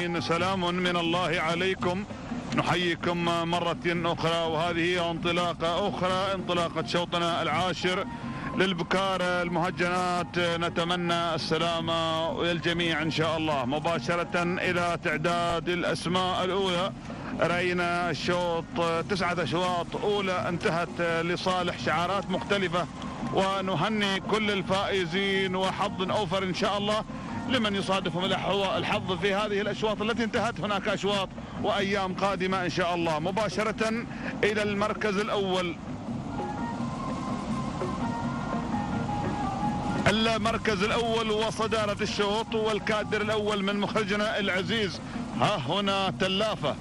المستمعين، سلام من الله عليكم. نحييكم مرة أخرى، وهذه انطلاقة أخرى، انطلاقة شوطنا العاشر للبكار المهجنات. نتمنى السلامة للجميع إن شاء الله. مباشرة إلى تعداد الأسماء الأولى. رأينا الشوط 9 أشواط أولى انتهت لصالح شعارات مختلفة، ونهني كل الفائزين وحظ أوفر إن شاء الله لمن يصادفهم الحظ في هذه الأشواط التي انتهت. هناك أشواط وأيام قادمة إن شاء الله. مباشرة إلى المركز الأول. المركز الأول وصدارة الشوط والكادر الأول من مخرجنا العزيز. ها هنا تلافة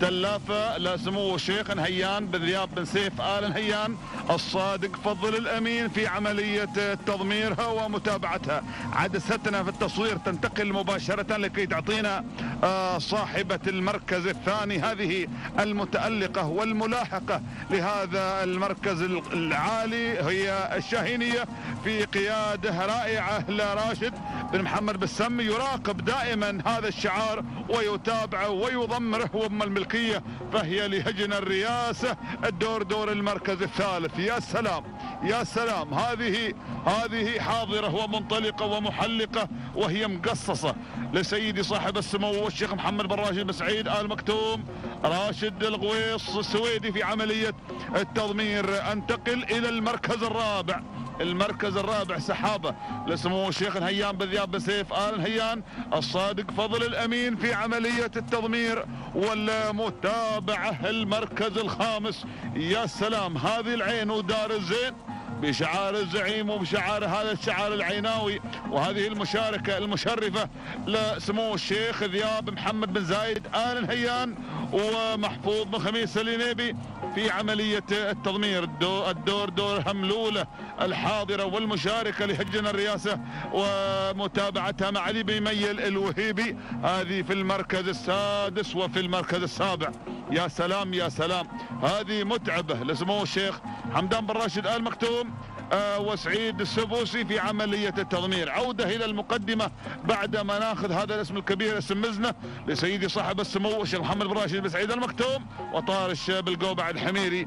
لسمو الشيخ نهيان بن ذياب بن سيف آل نهيان الصادق فضل الأمين في عملية تضميرها ومتابعتها. عدستنا في التصوير تنتقل مباشرة لكي تعطينا صاحبة المركز الثاني، هذه المتألقة والملاحقة لهذا المركز العالي، هي الشاهينية في قيادة رائعة لراشد بن محمد بالسم. يراقب دائما هذا الشعار ويتابعه ويضمره، وأما الملكية فهي لهجن الرياسة. الدور دور المركز الثالث. يا سلام يا سلام، هذه حاضرة ومنطلقة ومحلقة وهي مقصصة لسيدي صاحب السمو الشيخ محمد بن راشد بن سعيد آل مكتوم راشد الغويص السويدي في عملية التضمير. انتقل إلى المركز الرابع. المركز الرابع سحابة لسمو الشيخ نهيان بن ذياب بن سيف آل نهيان الصادق فضل الأمين في عملية التضمير والمتابعة. المركز الخامس. يا سلام، هذه العين ودار الزين بشعار الزعيم وبشعار هذا الشعار العيناوي، وهذه المشاركة المشرفة لسمو الشيخ ذياب محمد بن زايد آل نهيان ومحفوظ بن خميس الينيبي في عملية التضمير. الدور دور هملولة الحاضرة والمشاركة لهجن الرياسة ومتابعتها مع علي بن ميل الوهيبي، هذه في المركز السادس وفي المركز السابع. يا سلام يا سلام، هذه متعبة لسمو الشيخ حمدان بن راشد آل مكتوم وسعيد السبوسي في عملية التضمير. عودة إلى المقدمة بعد ما ناخذ هذا الاسم الكبير، اسم مزنة لسيدي صاحب السمو الشيخ محمد بن راشد بن سعيد آل مكتوم وطارش بالقوبع الحميري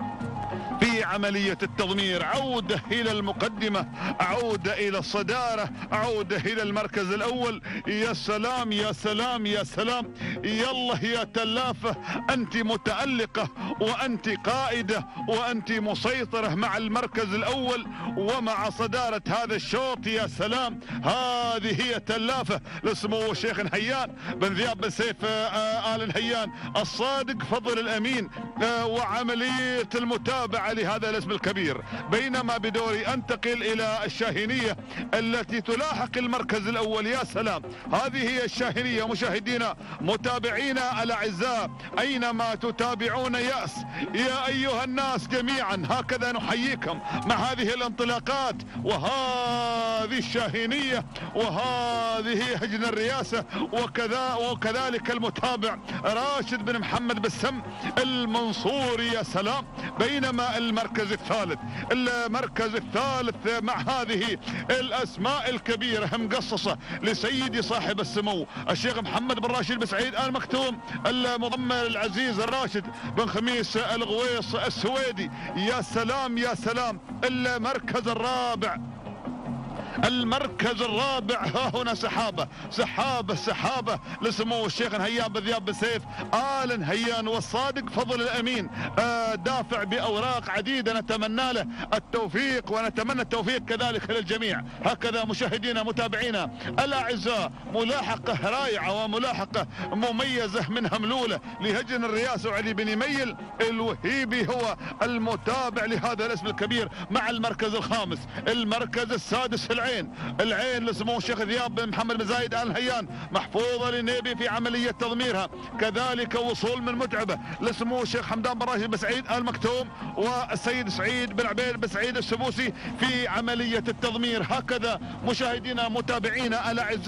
في عملية التضمير. عودة إلى المقدمة، عودة إلى الصدارة، عودة إلى المركز الأول. يا سلام يا سلام يا سلام، يلا يا تلافة، أنت متألقة وأنت قائدة وأنت مسيطرة مع المركز الأول ومع صدارة هذا الشوط. يا سلام، هذه هي تلافة لسمو الشيخ نهيان بن ذياب بن سيف آل نهيان الصادق فضل الأمين وعملية المتابعة لهذا الاسم الكبير. بينما بدوري انتقل الى الشاهينية التي تلاحق المركز الاول. يا سلام، هذه هي الشاهينية. مشاهدينا متابعينا الاعزاء اينما تتابعون يأس، يا ايها الناس جميعا هكذا نحييكم مع هذه الانطلاقات وهذه الشاهينية وهذه هجن الرياسة وكذلك المتابع راشد بن محمد بالسم المنصوري. يا سلام، بينما المركز الثالث مع هذه الاسماء الكبيرة مقصصة لسيدي صاحب السمو الشيخ محمد بن راشد بن سعيد آل مكتوم المضمر العزيز الراشد بن خميس الغويص السويدي. يا سلام يا سلام، المركز الرابع ها هنا سحابة لسمو الشيخ نهيان بن ذياب بن سيف آل نهيان والصادق فضل الأمين دافع بأوراق عديدة. نتمنى له التوفيق ونتمنى التوفيق كذلك للجميع. هكذا مشاهدينا متابعينا الأعزاء، ملاحقة رائعة وملاحقة مميزة من هملولة لهجن الرياسة وعلي بن ميل الوهيبي هو المتابع لهذا الاسم الكبير مع المركز الخامس. المركز السادس العين لسمو الشيخ ذياب بن محمد بن زايد آل نهيان محفوظة للنيبي في عملية تضميرها. كذلك وصول من متعبة لسمو الشيخ حمدان بن راشد بن سعيد آل مكتوم والسيد سعيد بن عبيد بن سعيد السبوسي في عملية التضمير. هكذا مشاهدينا متابعينا الأعزاء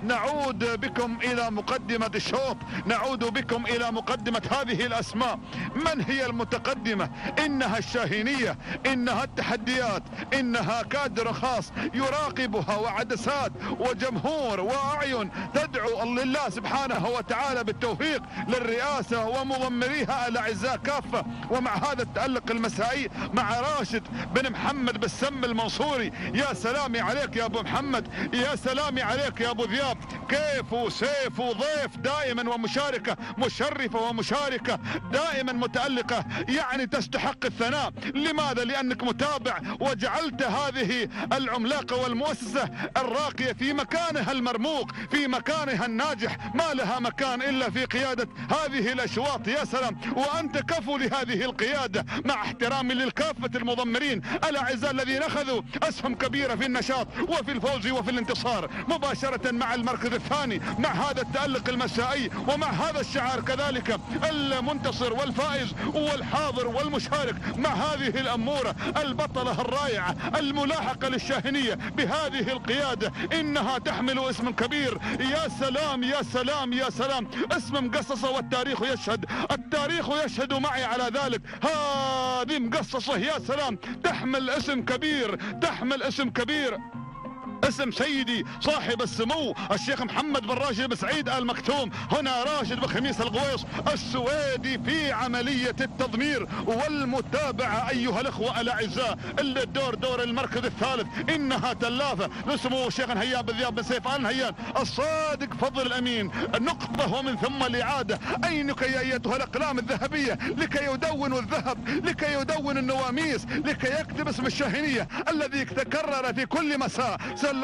نعود بكم إلى مقدمة الشوط، نعود بكم إلى مقدمة هذه الأسماء. من هي المتقدمة؟ إنها الشاهينية، إنها التحديات، إنها كادر خاص يراقبها وعدسات وجمهور وأعين تدعو لله سبحانه وتعالى بالتوفيق للرئاسة ومضمريها الأعزاء كافة. ومع هذا التألق المسائي مع راشد بن محمد بالسم المنصوري، يا سلامي عليك يا أبو محمد، يا سلامي عليك يا أبو ذياب، كيف وسيف وضيف دائما ومشاركة مشرفة ومشاركة دائما متألقة، يعني تستحق الثناء. لماذا؟ لأنك متابع وجعلت هذه العملاقة والمؤسسة الراقية في مكانها المرموق، في مكانها الناجح، ما لها مكان إلا في قيادة هذه الأشواط. يا سلام، وأنت كفو لهذه القيادة، مع احترامي للكافة المضمرين الأعزاء الذين أخذوا أسهم كبيرة في النشاط وفي الفوز وفي الانتصار مباشرة مع المركز الثاني، مع هذا التألق المسائي ومع هذا الشعار كذلك، المنتصر والفائز والحاضر والمشارك مع هذه الأمورة البطلة الرائعة الملاحقة للشاهنية بهذه القيادة. إنها تحمل اسم كبير. يا سلام يا سلام يا سلام، اسم مقصصة والتاريخ يشهد، التاريخ يشهد معي على ذلك. هذه مقصصة يا سلام، تحمل اسم كبير، تحمل اسم كبير، اسم سيدي صاحب السمو الشيخ محمد بن راشد بن سعيد آل مكتوم. هنا راشد بن خميس الغويص السويدي في عملية التضمير والمتابعة أيها الأخوة الأعزاء. الدور دور المركز الثالث، إنها تلافة لسمو الشيخ نهيان بن ذياب بن سيف آل نهيان الصادق فضل الأمين. نقطة ومن ثم الإعادة. أينك يا أيتها الأقلام الذهبية لكي يدون الذهب، لكي يدون النواميس، لكي يكتب اسم الشاهنية الذي تكرر في كل مساء. سلام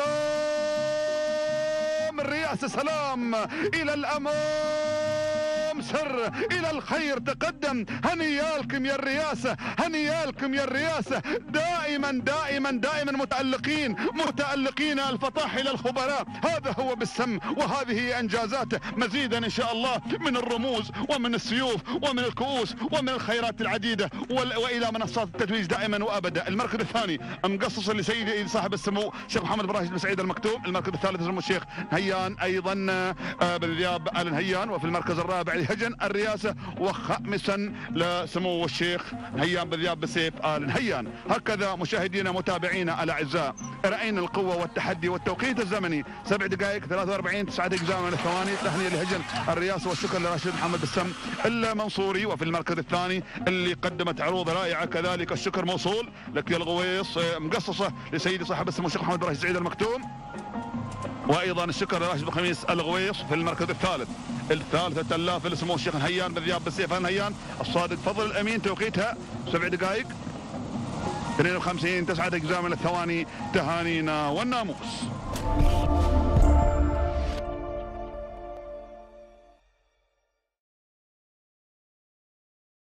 الرئاسة، سلام إلى الأمام، سر إلى الخير، تقدم. هنيالكم يا الرئاسة، هنيالكم يا الرئاسة، دائما دائما دائما متألقين متألقين. الفطاحل الخبراء، هذا هو بالسم وهذه هي إنجازاته. مزيدا إن شاء الله من الرموز ومن السيوف ومن الكؤوس ومن الخيرات العديدة وإلى منصات التتويج دائما وأبدا. المركز الثاني مقصص لسيدي صاحب السمو الشيخ محمد بن راشد بن سعيد المكتوم. المركز الثالث سمو الشيخ نهيان أيضا بن ذياب آل نهيان. وفي المركز الرابع لهجن الرئاسة، وخامسا لسمو الشيخ نهيان بن ذياب بن سيف آل نهيان. هكذا مشاهدينا متابعينا الأعزاء، رأينا القوة والتحدي والتوقيت الزمني 7 دقائق 43 9 أجزاء من الثواني. تهنئة لهجن الرئاسة والشكر لراشد محمد بالسم المنصوري. وفي المركز الثاني اللي قدمت عروض رائعة كذلك الشكر موصول لك يا الغويص، مقصصة لسيدي صاحب السمو الشيخ محمد بن راشد سعيد المكتوم، وايضا الشكر لراشد بن خميس الغويص. في المركز الثالث الثالثة تلاف لسمو الشيخ نهيان بن ذياب بن سيف آل نهيان الصادق فضل الامين. توقيتها 7 دقائق 52 9 أجزاء من الثواني. تهانينا والناموس.